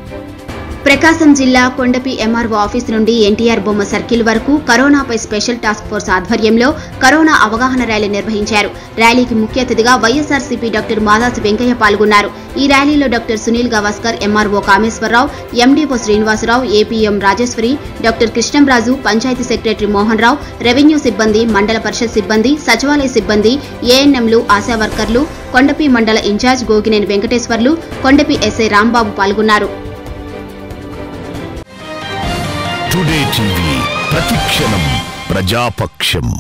ప్రకాశం జిల్లా Kondapi MRO office నుండి ఎన్టీఆర్ బొమ్మ సర్కిల్ వరకు కరోనాపై స్పెషల్ టాస్క్ ఫోర్స్ ఆధ్వర్యంలో కరోనా అవగాహన ర్యాలీ నిర్వహించారు. ర్యాలీకి ముఖ్య అతిథిగా వైఎస్ఆర్సీపీ డాక్టర్ మాదాసి వెంకయ్య పాల్గొన్నారు. ఈ ర్యాలీలో doctor Sunil Gavaskar, MRO Kameswararao, MDO Srinivasarao, APM Rajeswari, doctor Krishnamraju, panchayat secretary Mohan Rao, revenue సిబ్బంది, మండల పరిషత్ సిబ్బంది, సచివాలయ సిబ్బంది, ఏఎన్ఎంలు, ఆశా వర్కర్లు, కొండపి మండల ఇన్ఛార్జ్ గోగినేని వెంకటేశ్వర్లు, కొండపి ఎస్ఐ రాంబాబు పాల్గొన్నారు. టుడే టీవీ ప్రతిక్షణం ప్రజాపక్షం.